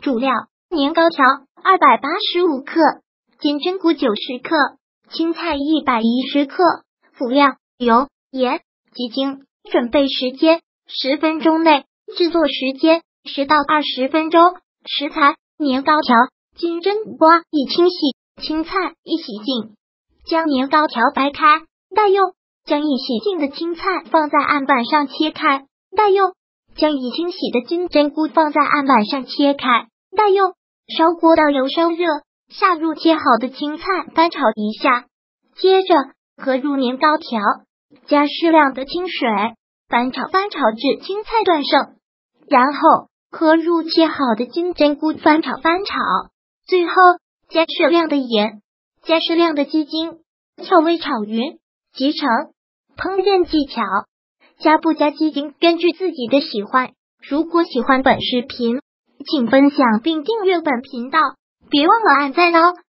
主料：年糕条285克，金针菇90克，青菜110克。辅料：油、盐、鸡精。准备时间10分钟内，制作时间10到20分钟。食材：年糕条、金针瓜已清洗，青菜已洗净。将年糕条掰开，待用。将已洗净的青菜放在案板上切开，待用。将已清洗的金针菇放在案板上切开，待用。烧锅到油烧热，下入切好的青菜，翻炒一下，接着合入年糕条，加适量的清水，翻炒至青菜断生，然后合入切好的金针菇，翻炒，最后加适量的盐，加适量的鸡精，调味炒匀即成。烹饪技巧：加不加鸡精根据自己的喜欢。如果喜欢本视频，请分享并订阅本频道，别忘了按赞哦。